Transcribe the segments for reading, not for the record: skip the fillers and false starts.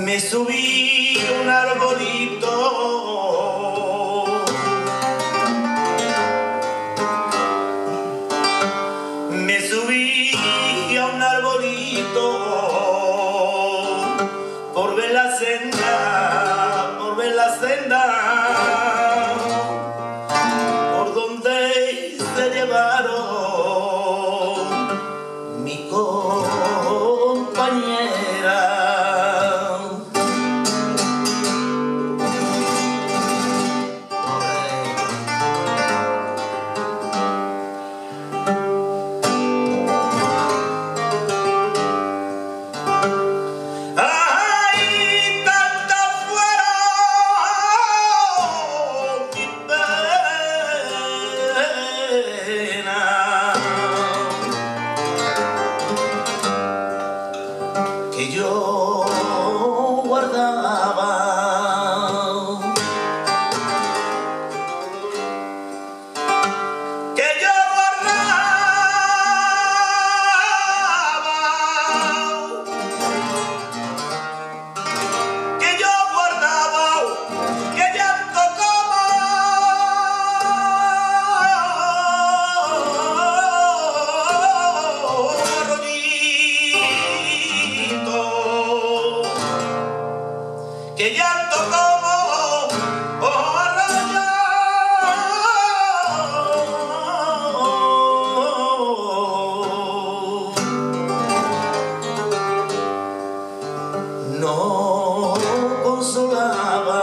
Me subí a un arbolito, me subí a un arbolito por ver la senda, por donde se llevaron mi compañera. Que yo guardaba, que yo guardaba, que yo guardaba, que llanto como que llanto como arroyo, no consolaba.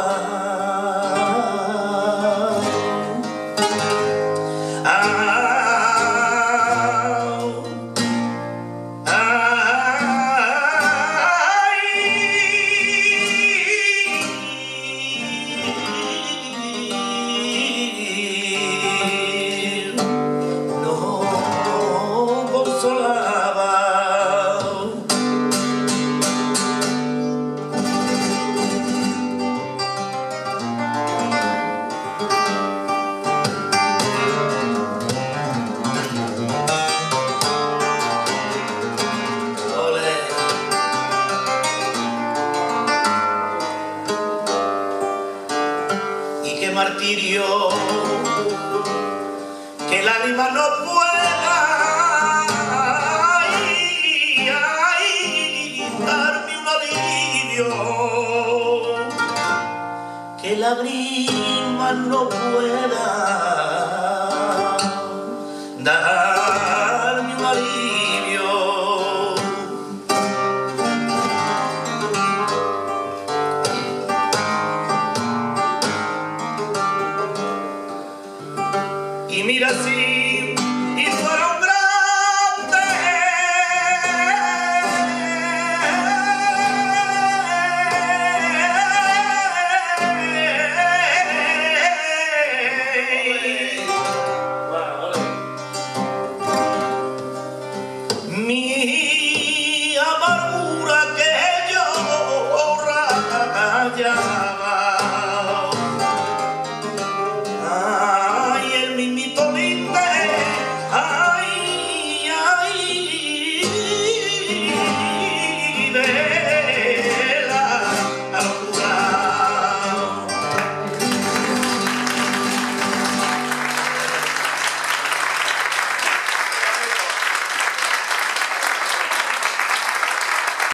Qué martirio, que lágrima no pueda darme un alivio, que lágrima no pueda